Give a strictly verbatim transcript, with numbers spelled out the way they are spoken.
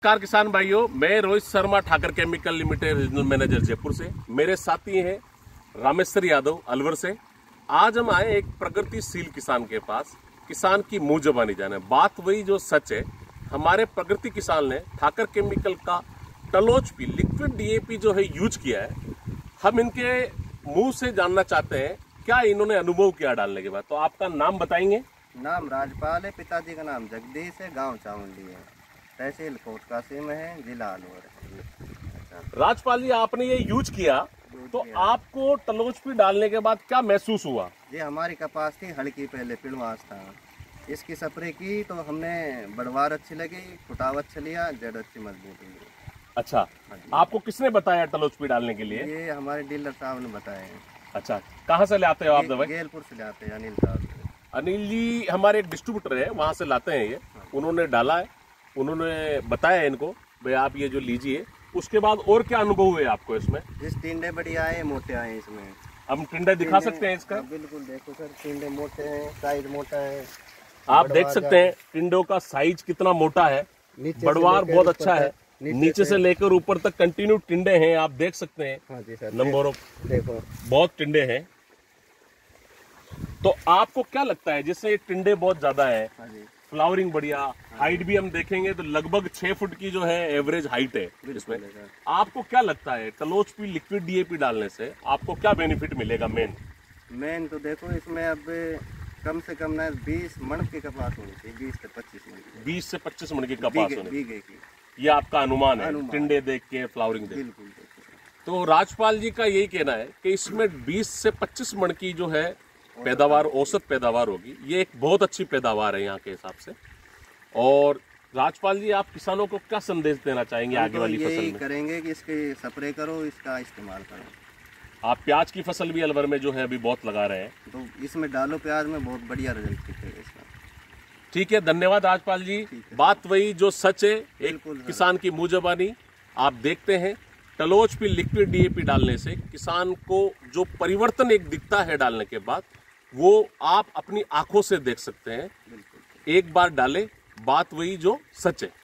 नमस्कार किसान भाइयों, मैं Rohit Sharma Thakar chemical limited regional manager Jaipur से। मेरे साथी हैं रामेश्वर यादव अलवर से। आज हम आए एक प्रगतिशील किसान के पास, किसान की मुंह जबानी जाने। बात वही जो सच है। हमारे प्रगति किसान ने ठाकर केमिकल का टलोच पी लिक्विड डीएपी जो है यूज किया है। हम इनके मुंह से जानना चाहते हैं क्या इन्होंने अनुभव किया डालने के बाद। तो आपका नाम बताएंगे? नाम राजपाल है, पिताजी का नाम जगदीश है, गांव चावंडी है, तहसील कोट कासिम है, जिला अलवर है। राजपाल जी, आपने ये यूज किया तो आपको टलोच पी डालने के बाद क्या महसूस हुआ? जी, हमारी कपास थी हल्की, पहले पिड़वास था। इसकी स्प्रे की तो हमने बढ़वार अच्छी लगी, फुटाव अच्छा लिया, जड़ अच्छी मजबूत हुई। अच्छा, आपको किसने बताया टलोच पी डालने के लिए? ये हमारे डीलर साहब ने बताया। अच्छा, कहाँ से लाते हो आप दवाई? गेलपुर से लाते हैं, अनिल साहब। अनिल जी हमारे एक डिस्ट्रीब्यूटर है, वहाँ से लाते हैं ये। उन्होंने डाला है, उन्होंने बताया इनको भाई आप ये जो लीजिए। उसके बाद और क्या अनुभव हुए आपको इसमें? जिस टिंडे बढ़िया आए, मोटे आए इसमें। हम टिंडे दिखा सकते हैं इसका? बिल्कुल, देखो सर, टिंडे मोटे हैं, साइज मोटा है। आप देख सकते हैं टिंडों का साइज कितना मोटा है, बढ़वार बहुत अच्छा है। नीचे से लेकर ऊपर तक कंटिन्यू टिंडे हैं, आप देख सकते हैं। हाँ जी सर, नंबर ऑफ देखो बहुत टिंडे हैं। तो आपको क्या लगता है, जिससे ये टिंडे बहुत ज्यादा है, हाँ जी, फ्लावरिंग बढ़िया, हाइट भी हम देखेंगे तो लगभग छह फुट की जो है एवरेज हाइट है इसमें। आपको क्या लगता है टलोच पी लिक्विड डीएपी डालने से आपको क्या बेनिफिट मिलेगा? मेन मेन तो देखो इसमें अब कम से कम ना बीस मण की कपास होनी चाहिए, बीस से पच्चीस मण की, बीस से पच्चीस मण की कपास होनी, बीघे की। ये आपका अनुमान है टिंडे देख के, फ्लावरिंग देख के। तो राजपाल जी का यही कहना है कि इसमें बीस से पच्चीस मण की जो है पैदावार, औसत पैदावार होगी। ये एक बहुत अच्छी पैदावार है यहाँ के हिसाब से। और राजपाल जी, आप किसानों को क्या संदेश देना चाहेंगे आगे वाली फसल में? करेंगे कि इसके स्प्रे करो, इसका इस्तेमाल करो। आप प्याज की फसल भी अलवर में जो है अभी बहुत लगा रहे हैं, तो इसमें डालो प्याज में, बहुत बढ़िया रिजल्ट दिखेगा इसका। ठीक है, धन्यवाद राजपाल जी। बात वही जो सच है, एक किसान की मुंह जबानी। आप देखते हैं टलोच पी लिक्विड डीएपी डालने से किसान को जो परिवर्तन एक दिखता है डालने के बाद, वो आप अपनी आंखों से देख सकते हैं। एक बार डालें, बात वही जो सच है।